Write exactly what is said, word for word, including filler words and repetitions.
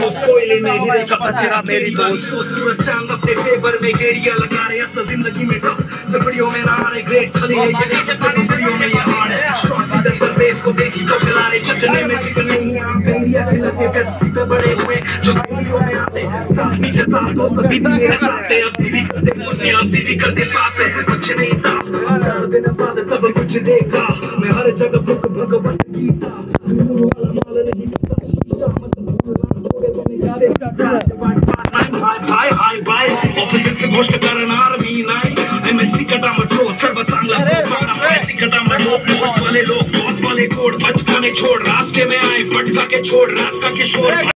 दोस्त कोयले में हीरे का पचरा मेरी दोस्त सूरज चांद अपने फेवर में गेड़िया लगा रहे असल जिंदगी में टफ जबड़ियों में ना रहे ग्रेट खली है ये नहीं सब जबड़ियों में ये हार्ड है शॉर्ट सीधे पर बेस को देसी तो खिला रहे चटने में चिकन नहीं है आप इंडिया के लगे पेप्सी पे बड़े हुए जो वीडियो में आते साथ में से साथ दोस्त अभी भी मेरे साथ है अभी भी करते मुझे अभी भी करते पाप है कुछ नहीं था चार दिन बाद सब कुछ देखा मैं हर जगह भुक भगवत गीता वाला माल नहीं हाय हाय बाय ऑपोजिट से घोषणा करना आर्मी नाइन एमएससी का डाम ट्रो सर्व चांगला मांगना फाइटिंग का डाम लोग बॉस वाले लोग बॉस वाले कोड बचकाने छोड़ रास्ते में आए फटका के छोड़ रास्ता के शोर